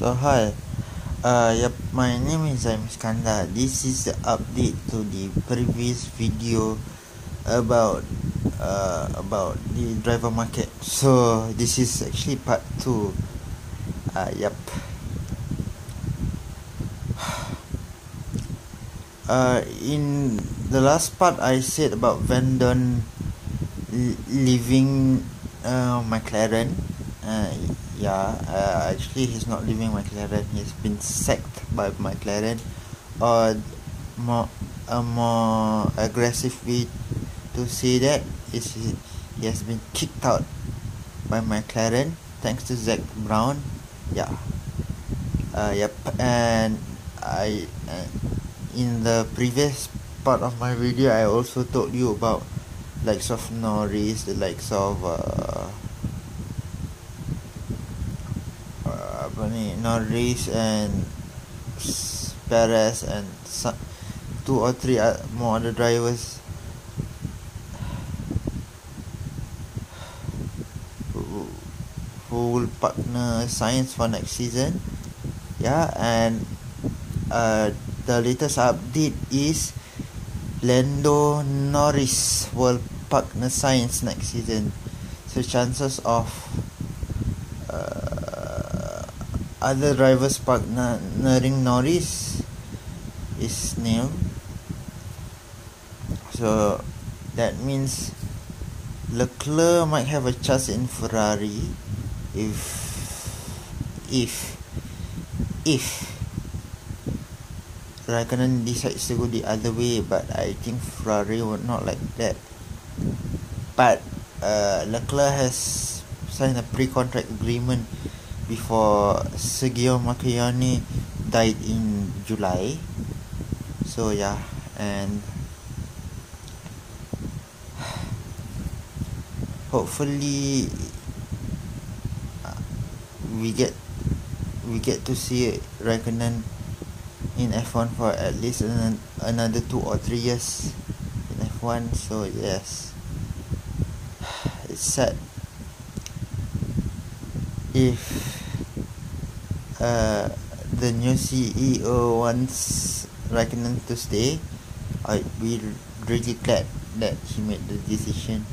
So hi, my name is Zaim Iskandar. This is the update to the previous video about the driver market. So this is actually part 2. In the last part, I said about Vendon leaving McLaren. Actually he's not leaving McLaren. He's been sacked by McLaren, or a more aggressive way to say that is he has been kicked out by McLaren thanks to Zak Brown. And I in the previous part of my video, I also told you about likes of Norris, the likes of Norris and Perez and some, 2 or 3 more other drivers who will partner Sainz for next season. And the latest update is Lando Norris will partner Sainz next season. So chances of other drivers partnering Norris is nil. So that means Leclerc might have a chance in Ferrari if Raikkonen decides to go the other way, but I think Ferrari would not like that. But Leclerc has signed a pre-contract agreement before Sergio Marchionne died in July. So and hopefully we get to see Raikkonen in F1 for at least another 2 or 3 years in F1. So yes, it's sad if the new CEO wants Raikkonen to stay. I'd be really glad that he made the decision.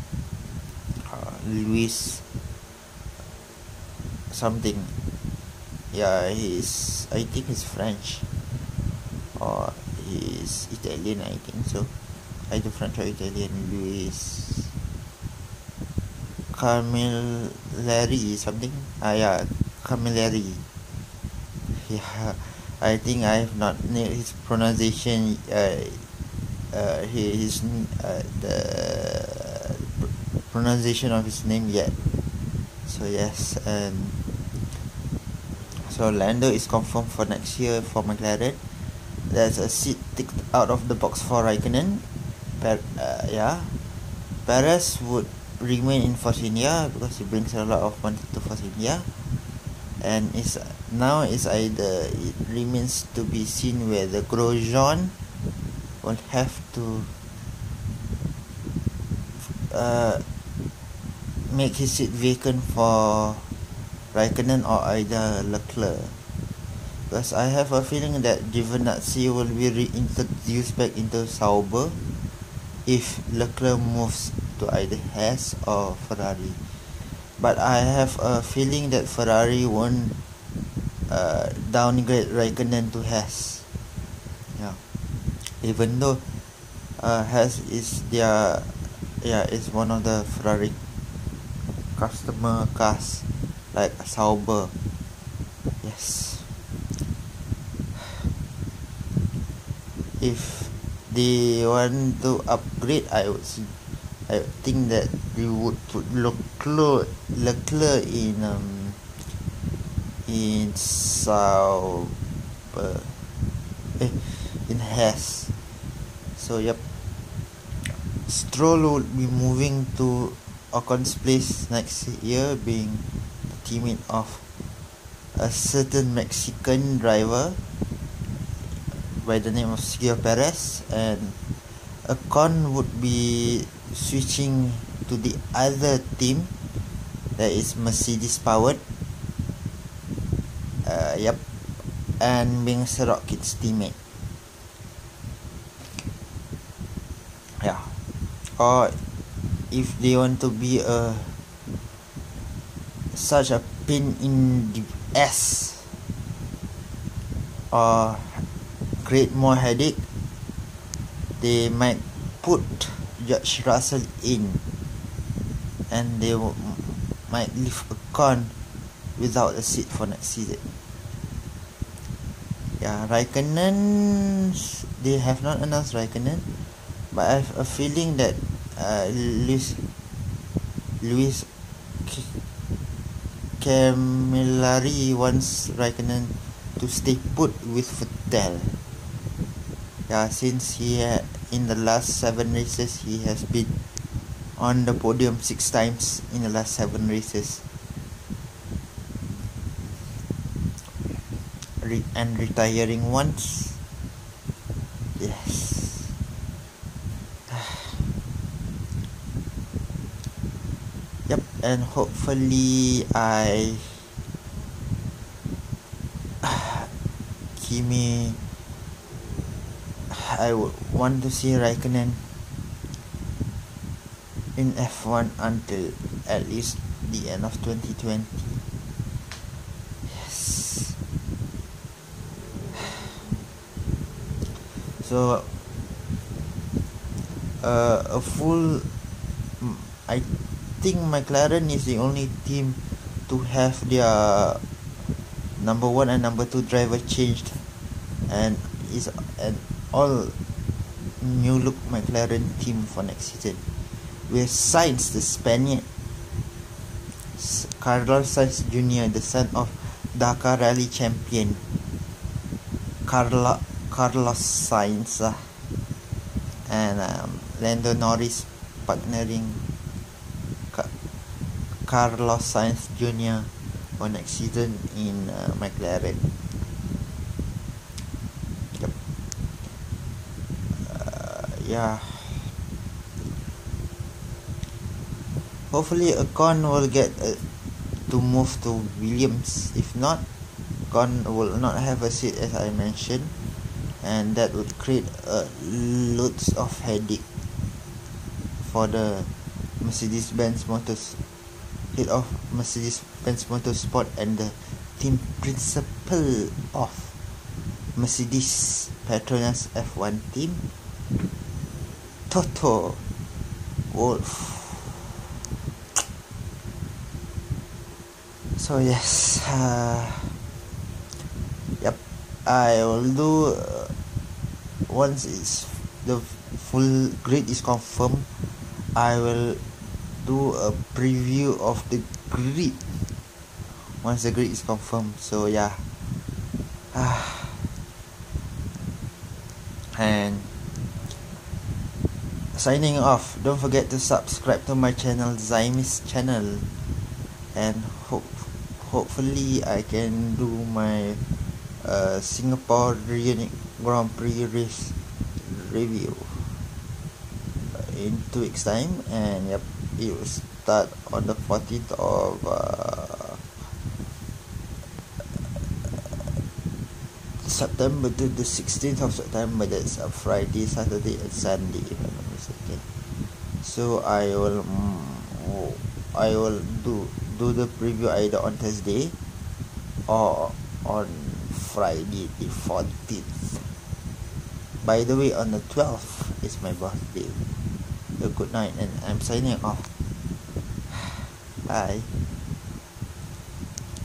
Luis something, I think he's French or he's Italian, I think so, either French or Italian. Luis Camilleri something. Camilleri. I think I have not nailed his pronunciation. The pronunciation of his name yet. So yes, and so Lando is confirmed for next year for McLaren. There's a seat ticked out of the box for Raikkonen. Perez would remain in Force India because he brings a lot of money to Force India, and it remains to be seen whether Grosjean will have to make his seat vacant for Raikkonen or either Leclerc, because I have a feeling that Giovinazzi will be reintroduced back into Sauber if Leclerc moves to either Haas or Ferrari. But I have a feeling that Ferrari won't downgrade Raikkonen to Haas. Even though Haas is is one of the Ferrari customer cars like Sauber. Yes, if they want to upgrade, I would think that they would put Leclerc in Sauber, in Haas. So Stroll would be moving to Ocon's place next year, being the teammate of a certain Mexican driver by the name of Sergio Perez, and Ocon would be switching to the other team that is Mercedes powered, Yep. And being Sir Rocket's teammate. Yeah. Or if they want to be such a pain in the ass or create more headache, they might put George Russell in, and they might leave Ocon without a seat for next season. Yeah, Raikkonen, they have not announced Raikkonen, but I have a feeling that Lewis Camilleri wants Raikkonen to stay put with Vettel. Yeah, since in the last 7 races he has been on the podium 6 times in the last 7 races, and retiring once. Yes. Yep, and hopefully I would want to see Raikkonen in F1 until at least the end of 2020. Yes. So a full, I think McLaren is the only team to have their number 1 and number 2 driver changed, and is an all new look McLaren team for next season, with Sainz, the Spaniard, Carlos Sainz Jr., the son of Dakar Rally champion Carlos Sainz, and Lando Norris partnering Carlos Sainz Jr. for next season in McLaren. Yep. Yeah. Hopefully Ocon will get to move to Williams. If not, Ocon will not have a seat, as I mentioned, and that would create loads of headache for the Mercedes-Benz Motors, head of Mercedes-Benz Motorsport and the team principal of Mercedes Petronas F1 team, Toto Wolff. So yes, yep, I will do once the full grid is confirmed. I will do a preview of the grid once the grid is confirmed. So yeah, and signing off. Don't forget to subscribe to my channel, Zaimis channel, and hopefully I can do my Singapore Grand Prix race review in 2 weeks time, and yep, it will start on the 14th of September to the 16th of September. That's a Friday, Saturday and Sunday, if I'm not mistaken. So I will do the preview either on Thursday or on Friday the 14th. By the way, on the 12th is my birthday. So good night, and I'm signing off. Bye.